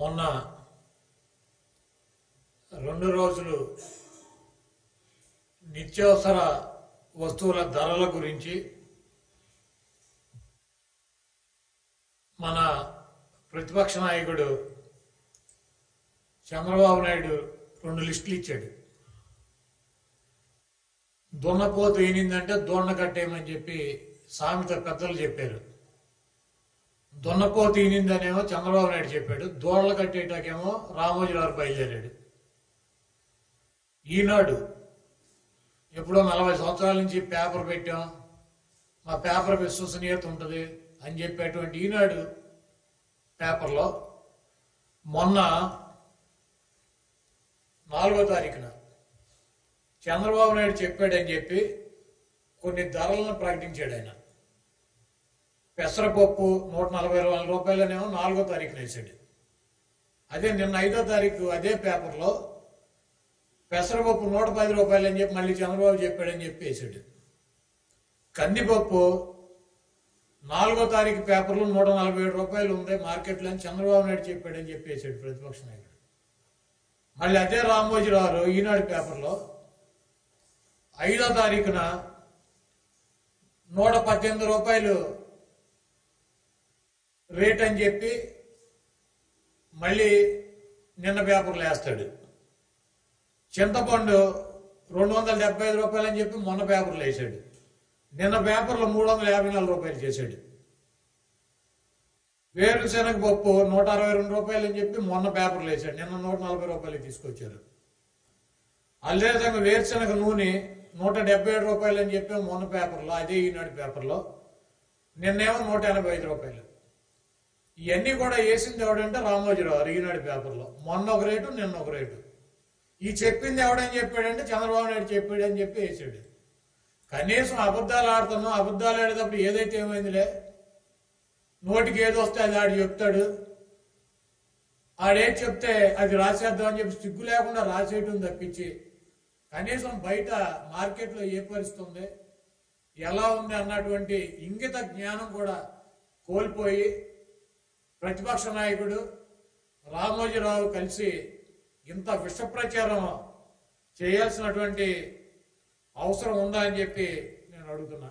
మొన్న 2 రోజులు నిత్యావసర వస్తువుల ధరల గురించి మన ప్రతిపక్ష నాయకుడు చంద్రబాబు నాయుడు 2 లిస్టులు ఇచ్చాడు. దున్నపోతు ఈనిందంటే దొండ కట్టేయమని చెప్పి సామెత పెద్దలు చెప్పారు. దున్నపోతు ఈనిందనేమో చంద్రబాబు నాయుడు చెప్పాడు. దోళ్లు కట్టేటాకేమో రామోజీరావు బయలుదేరాడు. ఈనాడు ఎప్పుడో 40 సంవత్సరాల నుంచి పేపర్ పెట్టాం, మా పేపర్ విశ్వసనీయత ఉంటుంది అని చెప్పేటువంటి ఈనాడు పేపర్లో మొన్న 4వ తారీఖున చంద్రబాబు నాయుడు చెప్పాడని చెప్పి కొన్ని ధరలను ప్రకటించాడు. ఆయన పెసరపప్పు 140 రూపాయలనేమో 4వ తారీఖున వేసాడు. అదే నిన్న 5వ తారీఖు అదే పేపర్లో పెసరపప్పు 110 రూపాయలు అని చెప్పి మళ్ళీ చంద్రబాబు చెప్పాడని చెప్పి వేసాడు. కందిపప్పు 4వ తారీఖు పేపర్లో 147 రూపాయలు ఉంది మార్కెట్లో అని చంద్రబాబు నాయుడు చెప్పాడని చెప్పి వేసాడు ప్రతిపక్ష నాయకుడు. మళ్ళీ అదే రామోజీరావు ఈనాడు పేపర్లో 5వ తారీఖున 118 రూపాయలు రేట్ అని చెప్పి మళ్ళీ నిన్న పేపర్లో వేస్తాడు. చింతపండు 275 రూపాయలు అని చెప్పి మొన్న పేపర్లో వేసాడు. నిన్న పేపర్లో 354 రూపాయలు చేశాడు. వేరుశనగ పప్పు 162 రూపాయలు అని చెప్పి మొన్న పేపర్లో వేసాడు. నిన్న 140 రూపాయలు తీసుకొచ్చారు. అదేవిధంగా వేరుశనగ నూనె 177 రూపాయలు అని చెప్పి మొన్న పేపర్లో అదే ఈనాడు పేపర్లో నిన్నేమో 185 రూపాయలు. ఇవన్నీ కూడా వేసింది ఎవడంటే రామోజీరావు ఈనాడు పేపర్లో. మొన్న ఒక రేటు, నిన్న ఒక రేటు. ఈ చెప్పింది ఎవడని చెప్పాడంటే చంద్రబాబు నాయుడు చెప్పాడని చెప్పి వేసాడు. కనీసం అబద్ధాలు ఆడుతున్నాం, అబద్ధాలు ఆడేటప్పుడు ఏదైతే ఏమైందిలే, నోటికి ఏదో వస్తే అది ఆడు చెప్తాడు, ఆడేది చెప్తే అది రాసేద్దాం అని చెప్పి సిగ్గు లేకుండా రాసేయటం తప్పించి కనీసం బయట మార్కెట్లో ఏ పరిస్థితి ఉంది, ఎలా ఉంది అన్నటువంటి ఇంగిత జ్ఞానం కూడా కోల్పోయి ప్రతిపక్ష నాయకుడు రామోజీరావు కలిసి ఇంత విష ప్రచారం చేయాల్సినటువంటి అవసరం ఉందా అని చెప్పి నేను అడుగుతున్నా.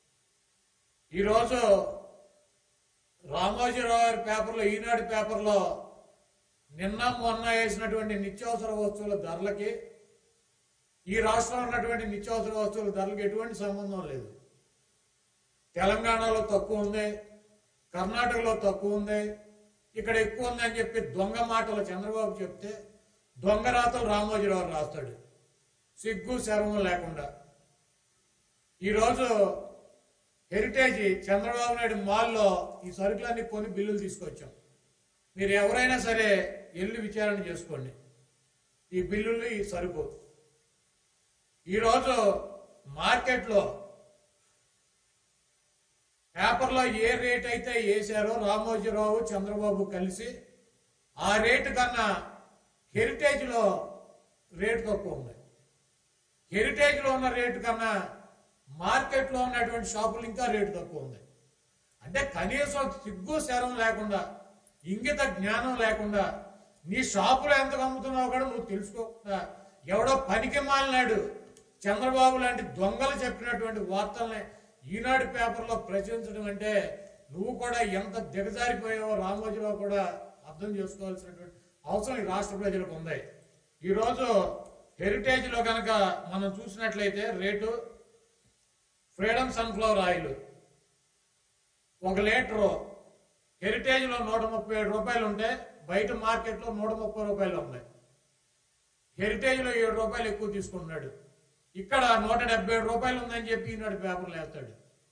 ఈరోజు రామోజీరావు పేపర్లో ఈనాడు పేపర్లో నిన్న మొన్న వేసినటువంటి నిత్యావసర వస్తువుల ధరలకి ఈ రాష్ట్రంలో ఉన్నటువంటి నిత్యావసర వస్తువుల ధరలకు ఎటువంటి సంబంధం లేదు. తెలంగాణలో తక్కువ ఉంది, కర్ణాటకలో తక్కువ ఉంది, ఇక్కడ ఎక్కువ ఉంది అని చెప్పి దొంగ మాటలు చంద్రబాబు చెప్తే దొంగ రాతలు రామోజీరావు రాస్తాడు సిగ్గు శరవం లేకుండా. ఈరోజు హెరిటేజ్ చంద్రబాబు నాయుడు మాల్లో ఈ సరుకులన్నీ కొని బిల్లులు తీసుకొచ్చాం. మీరు ఎవరైనా సరే వెళ్ళి విచారణ చేసుకోండి ఈ బిల్లులు, ఈ సరుకు. ఈరోజు మార్కెట్లో పేపర్లో ఏ రేట్ అయితే వేశారో రామోజీరావు చంద్రబాబు కలిసి ఆ రేటు కన్నా హెరిటేజ్లో రేటు తక్కువ ఉంది. హెరిటేజ్లో ఉన్న రేటు కన్నా మార్కెట్లో ఉన్నటువంటి షాపులు ఇంకా రేటు తక్కువ ఉంది. అంటే కనీసం సిగ్గు శరం లేకుండా, ఇంగిత జ్ఞానం లేకుండా, నీ షాపులో ఎంత అమ్ముతున్నావు కూడా నువ్వు తెలుసుకోకుండా ఎవడో పనికి మాలినాడు చంద్రబాబు లాంటి దొంగలు చెప్పినటువంటి వార్తల్ని ఈనాడు పేపర్లో ప్రచురించడం అంటే నువ్వు కూడా ఎంత దిగజారిపోయావో రామోజీరావు కూడా అర్థం చేసుకోవాల్సినటువంటి అవసరం ఈ రాష్ట్ర ప్రజలకు ఉంది. ఈరోజు హెరిటేజ్లో కనుక మనం చూసినట్లయితే rate freedom sunflower oil 1 litre హెరిటేజ్లో 137 రూపాయలు ఉంటే బయట మార్కెట్లో 130 రూపాయలు ఉన్నాయి. హెరిటేజ్లో 7 రూపాయలు ఎక్కువ తీసుకుంటున్నాడు. ఇక్కడ 177 రూపాయలు ఉందని చెప్పి ఈనాడు పేపర్లు వేస్తాడు.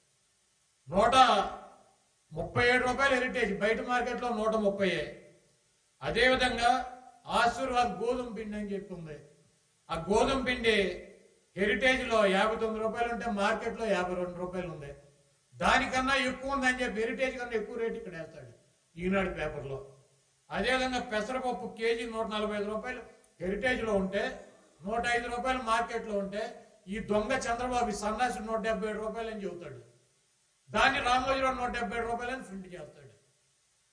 137 రూపాయలు హెరిటేజ్, బయట మార్కెట్లో 130. అదేవిధంగా ఆశీర్వాద్ గోధుమ పిండి అని చెప్పి ఉంది. ఆ గోధుమ పిండి హెరిటేజ్లో 59 రూపాయలు ఉంటే మార్కెట్లో 52 రూపాయలు ఉంది. దానికన్నా ఎక్కువ ఉందని చెప్పి హెరిటేజ్ కన్నా ఎక్కువ రేటు ఇక్కడ వేస్తాడు ఈనాడు పేపర్లో. అదేవిధంగా పెసరపప్పు కేజీ 145 రూపాయలు హెరిటేజ్లో ఉంటే 105 రూపాయలు మార్కెట్లో ఉంటే ఈ దొంగ చంద్రబాబు సన్నాసి 177 రూపాయలు అని చెబుతాడు. దాన్ని రామోజీరావు 177 రూపాయలని ప్రింట్ చేస్తాడు.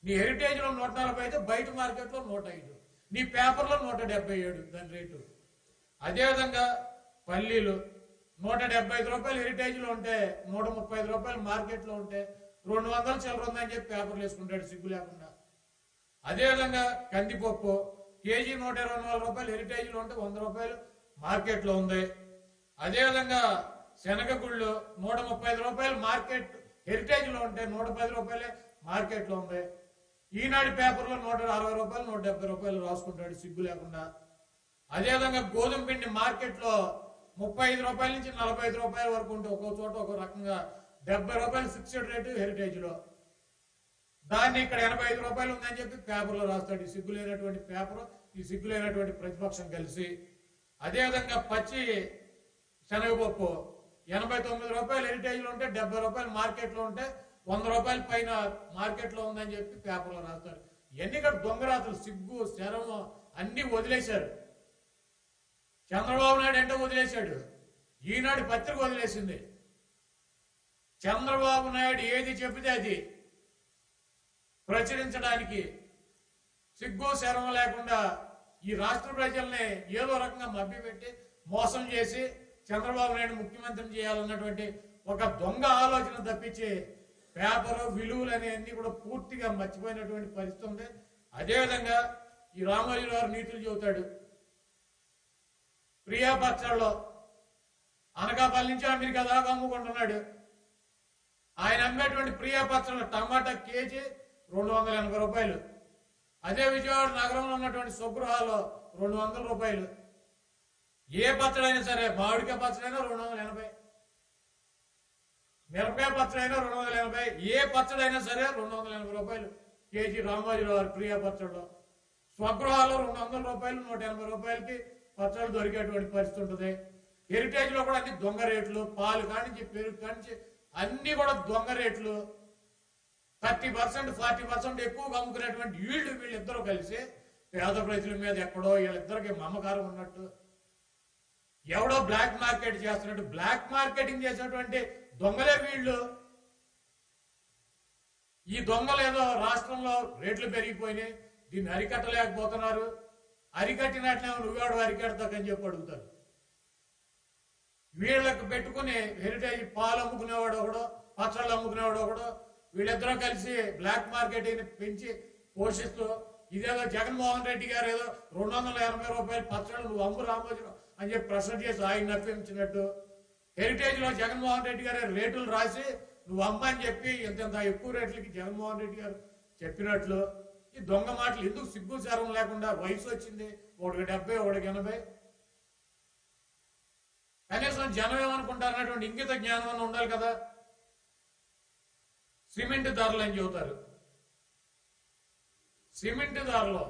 నీ హెరిటేజ్లో 140 అయితే బయట మార్కెట్లో 105, నీ పేపర్లో 177 దాని రేటు. అదేవిధంగా పల్లీలు 175 రూపాయలు హెరిటేజ్లో ఉంటే 135 రూపాయలు మార్కెట్లో ఉంటే 200 చిల్లర ఉందని చెప్పి పేపర్లు వేసుకుంటాడు సిగ్గు లేకుండా. అదేవిధంగా కందిపప్పు కేజీ 124 రూపాయలు హెరిటేజ్లో ఉంటే 100 రూపాయలు మార్కెట్లో ఉంది. అదేవిధంగా శనగగుళ్ళు 135 రూపాయలు మార్కెట్ హెరిటేజ్లో ఉంటే 110 రూపాయలే మార్కెట్లో ఉంది. ఈనాడు పేపర్లో 160 రూపాయలు 170 రూపాయలు రాసుకుంటాడు సిగ్గు లేకుండా. అదేవిధంగా గోధుమ పిండి మార్కెట్లో 35 రూపాయల నుంచి 45 రూపాయల వరకు ఉంటే ఒక్కో చోట ఒక రకంగా 70 రూపాయలు ఫిక్స్డ్ రేటు హెరిటేజ్లో. దాన్ని ఇక్కడ 85 రూపాయలు ఉందని చెప్పి పేపర్లో రాస్తాడు. ఈ సిగ్గు లేనటువంటి పేపర్, ఈ సిగ్గు లేనటువంటి ప్రతిపక్షం కలిసి. అదేవిధంగా పచ్చి శనగపప్పు 89 రూపాయలు హెరిటేజ్లో ఉంటే 70 రూపాయలు మార్కెట్లో ఉంటే 100 రూపాయల పైన మార్కెట్లో ఉందని చెప్పి పేపర్లో రాస్తాడు. ఇవన్నీ కూడా దొంగరాతలు, సిగ్గు శరము అన్ని వదిలేశారు. చంద్రబాబు నాయుడు అంటే వదిలేశాడు, ఈనాడు పత్రిక వదిలేసింది. చంద్రబాబు నాయుడు ఏది చెబితే అది ప్రచురించడానికి సిగ్గు శరం లేకుండా ఈ రాష్ట్ర ప్రజల్ని ఏదో రకంగా మభ్యపెట్టి మోసం చేసి చంద్రబాబు నాయుడు ముఖ్యమంత్రిని చేయాలన్నటువంటి ఒక దొంగ ఆలోచన తప్పించి పేపరు విలువలు అనేవన్నీ కూడా పూర్తిగా మర్చిపోయినటువంటి పరిస్థితి ఉంది. అదేవిధంగా ఈ రామోజీరావు గారు నీతులు చెబుతాడు. ప్రియా పచ్చళ్ళలో అనకాపల్లి నుంచి అమెరికా దాకా అమ్ముకుంటున్నాడు. ఆయన అమ్మేటువంటి ప్రియా పచ్చళ్ళ టమాటా కేజీ 280 రూపాయలు. అదే విజయవాడ నగరంలో ఉన్నటువంటి స్వగృహాల్లో 200 రూపాయలు. ఏ పచ్చడైనా సరే, మామిడికాయ పచ్చడైనా 280, మిరపకాయ పచ్చడైనా 280, ఏ పచ్చడైనా సరే 280 రూపాయలు కేజీ రామోజీరావు గారి ప్రియా పచ్చడిలో. స్వగృహాల్లో 200 రూపాయలు 180 రూపాయలకి పచ్చళ్ళు దొరికేటువంటి పరిస్థితి ఉంటుంది. హెరిటేజ్ లో కూడా అన్ని దొంగ రేట్లు, పాలు కానించి పెరుగు కానించి అన్ని కూడా దొంగ రేట్లు. 30% 40% ఎక్కువగా అమ్ముకునేటువంటి వీళ్ళిద్దరూ కలిసి పేద ప్రజల మీద ఎక్కడో వీళ్ళిద్దరికి మమకారం ఉన్నట్టు, ఎవడో బ్లాక్ మార్కెట్ చేస్తున్నట్టు, బ్లాక్ మార్కెటింగ్ చేసేటువంటి దొంగలే వీళ్ళు. ఈ దొంగలు ఏదో రాష్ట్రంలో రేట్లు పెరిగిపోయినాయి, దీన్ని అరికట్టలేకపోతున్నారు, అరికట్టినట్లే నువ్వేవాడు అరికడతాకని చెప్పి అడుగుతారు. వీళ్ళకి పెట్టుకుని హెరిటేజ్ పాలు అమ్ముకునేవాడు ఒకడో, పచ్చళ్ళు అమ్ముకునేవాడు ఒకడో, వీళ్ళిద్దరూ కలిసి బ్లాక్ మార్కెటింగ్ పెంచి పోషిస్తూ ఇదేదో జగన్మోహన్ రెడ్డి గారు ఏదో 280 రూపాయలు పచ్చళ్ళు నువ్వు అమ్ము రామోజీరావు అని చెప్పి ప్రశ్న చేసి ఆయన నప్పించినట్టు, హెరిటేజ్ లో జగన్మోహన్ రెడ్డి గారు రేట్లు రాసి నువ్వు అమ్మ అని చెప్పి ఇంత ఎక్కువ రేట్లకి జగన్మోహన్ రెడ్డి గారు చెప్పినట్లు ఈ దొంగ మాటలు ఎందుకు సిగ్గు సారం లేకుండా? వయసు వచ్చింది, ఒకటికి 70, ఒకటికి 80. కనీసం జనం ఏమనుకుంటారు అన్నటువంటి ఇంగిత జ్ఞానం అని ఉండాలి కదా. సిమెంట్ ధరలు అని చెబుతారు. సిమెంట్ ధరలో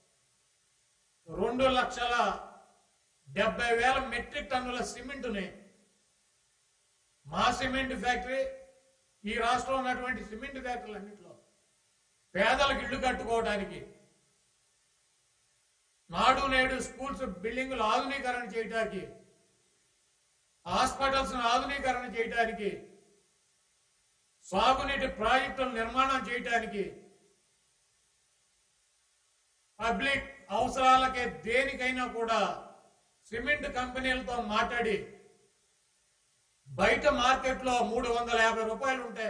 2,70,000 మెట్రిక్ టన్నుల సిమెంటుని మా సిమెంట్ ఫ్యాక్టరీ, ఈ రాష్ట్రంలో ఉన్నటువంటి సిమెంట్ ఫ్యాక్టరీలు అన్నింటిలో పేదలకు ఇళ్లు కట్టుకోవడానికి, నాడు నేడు స్కూల్స్ బిల్డింగులు ఆధునీకరణ చేయడానికి, హాస్పిటల్స్ ఆధునీకరణ చేయడానికి, సాగునీటి ప్రాజెక్టుల నిర్మాణం చేయడానికి, పబ్లిక్ అవసరాలకే దేనికైనా కూడా సిమెంట్ కంపెనీలతో మాట్లాడి బయట మార్కెట్లో 350 రూపాయలు ఉంటే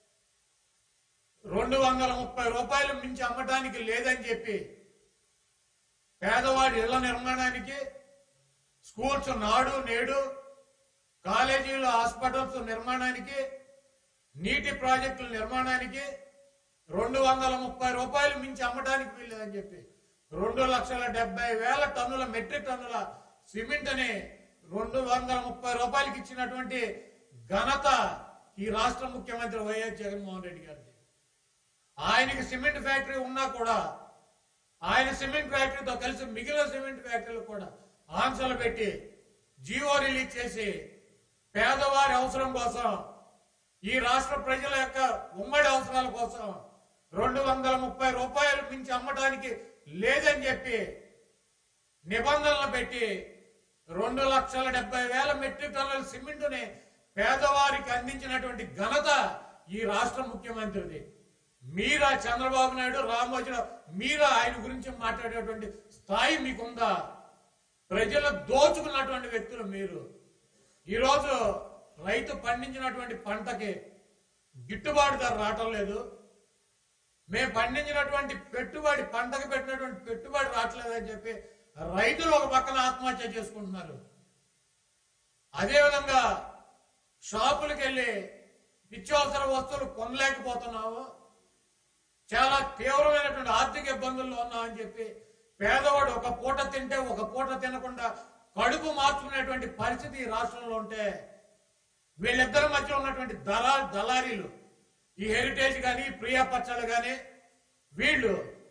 230 రూపాయలు మించి అమ్మటానికి లేదని చెప్పి పేదవాడి ఇళ్ల నిర్మాణానికి, స్కూల్స్ నాడు నేడు, కాలేజీలు హాస్పిటల్స్ నిర్మాణానికి, నీటి ప్రాజెక్టుల నిర్మాణానికి 230 రూపాయలు మించి అమ్మటానికి వీల్లేదని చెప్పి 2,70,000 టన్నుల మెట్రిక్ టన్నుల సిమెంట్ అని 230 రూపాయలకి ఇచ్చినటువంటి ఘనత ఈ రాష్ట్ర ముఖ్యమంత్రి వైఎస్ జగన్మోహన్ రెడ్డి గారిది. ఆయనకి సిమెంట్ ఫ్యాక్టరీ ఉన్నా కూడా ఆయన సిమెంట్ ఫ్యాక్టరీతో కలిసి మిగిలిన సిమెంట్ ఫ్యాక్టరీలు కూడా ఆంక్షలు పెట్టి జీవో రిలీజ్ చేసి పేదవారి అవసరం కోసం, ఈ రాష్ట్ర ప్రజల యొక్క ఉమ్మడి అవసరాల కోసం 230 రూపాయలు మించి అమ్మటానికి లేదని చెప్పి నిబంధనలు పెట్టి 2,70,000 మెట్రిక్ టన్నుల సిమెంటుని పేదవారికి అందించినటువంటి ఘనత ఈ రాష్ట్ర ముఖ్యమంత్రిది. మీరా చంద్రబాబు నాయుడు, రామోజీరావు, మీరా ఆయన గురించి మాట్లాడేటువంటి స్థాయి మీకుందా? ప్రజలు దోచుకున్నటువంటి వ్యక్తులు మీరు. ఈరోజు రైతు పండించినటువంటి పంటకి గిట్టుబాటు ధర రావటం లేదు. మేము పండించినటువంటి పెట్టుబడి, పంటకు పెట్టినటువంటి పెట్టుబడి రావట్లేదని చెప్పి రైతులు ఒక పక్కన ఆత్మహత్య చేసుకుంటున్నారు. అదేవిధంగా షాపులకు వెళ్ళి నిత్యావసర వస్తువులు కొనలేకపోతున్నాము, చాలా తీవ్రమైనటువంటి ఆర్థిక ఇబ్బందుల్లో ఉన్నామని చెప్పి పేదవాడు ఒక పూట తింటే ఒక పూట తినకుండా కడుపు మార్చుకునేటువంటి పరిస్థితి ఈ రాష్ట్రంలో ఉంటే, వీళ్ళిద్దరి మధ్య ఉన్నటువంటి దళారీలు, ఈ హెరిటేజ్ కానీ ప్రియా పచ్చళ్ళు కానీ, వీళ్ళు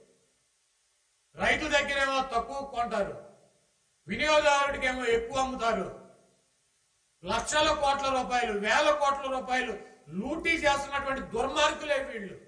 రైతు దగ్గరేమో తక్కువ కొంటారు, వినియోగదారుడికేమో ఎక్కువ అమ్ముతారు. లక్షల కోట్ల రూపాయలు, వేల కోట్ల రూపాయలు లూటీ చేస్తున్నటువంటి దుర్మార్గులే వీళ్ళు.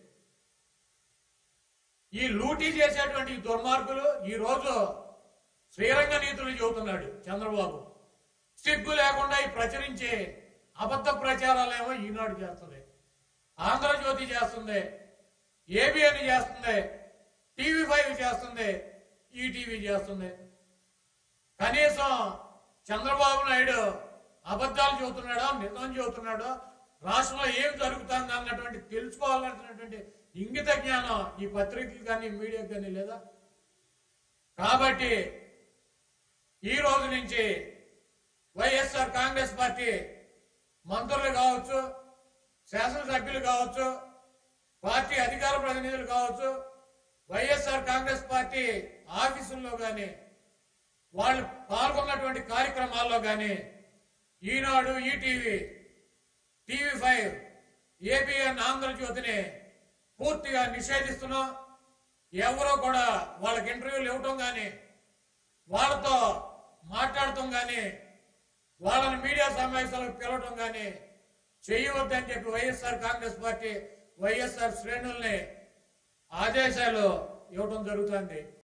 ఈ లూటీ చేసేటువంటి దుర్మార్గులు ఈ రోజు శ్రీరంగ నీతులు చెబుతున్నాడు చంద్రబాబు. సిగ్గు లేకుండా ఈ ప్రచురించే అబద్ధ ప్రచారాలేమో ఈనాడు చేస్తుంది, ఆంధ్రజ్యోతి చేస్తుంది, ఏబిఎన్ చేస్తుంది, టీవీ5 చేస్తుంది, ఈటీవీ చేస్తుంది. కనీసం చంద్రబాబు నాయుడు అబద్ధాలు చెబుతున్నాడో నిజం చెబుతున్నాడో, రాష్ట్రంలో ఏం జరుగుతుంది అన్నటువంటి తెలుసుకోవాలన్నటువంటి ఇంగిత జ్ఞానం ఈ పత్రికలు కానీ మీడియాకి కానీ లేదా? కాబట్టి ఈ రోజు నుంచి వైఎస్ఆర్ కాంగ్రెస్ పార్టీ మంత్రులు కావచ్చు, శాసనసభ్యులు కావచ్చు, పార్టీ అధికార ప్రతినిధులు కావచ్చు, వైఎస్ఆర్ కాంగ్రెస్ పార్టీ ఆఫీసుల్లో కానీ, వాళ్ళు పాల్గొన్నటువంటి కార్యక్రమాల్లో కానీ ఈనాడు, ఈటీవీ, టీవీ5, ఏబిఎన్, ఆంధ్రజ్యోతిని పూర్తిగా నిషేధిస్తున్నాం. ఎవరో కూడా వాళ్ళకి ఇంటర్వ్యూలు ఇవ్వటం కానీ, వాళ్ళతో మాట్లాడటం కానీ, వాళ్ళని మీడియా సమావేశాలకు పిలవటం కానీ చేయవద్దని చెప్పి వైఎస్ఆర్ కాంగ్రెస్ పార్టీ, వైఎస్ఆర్ శ్రేణుల్ని ఆదేశాలు ఇవ్వటం జరుగుతుంది.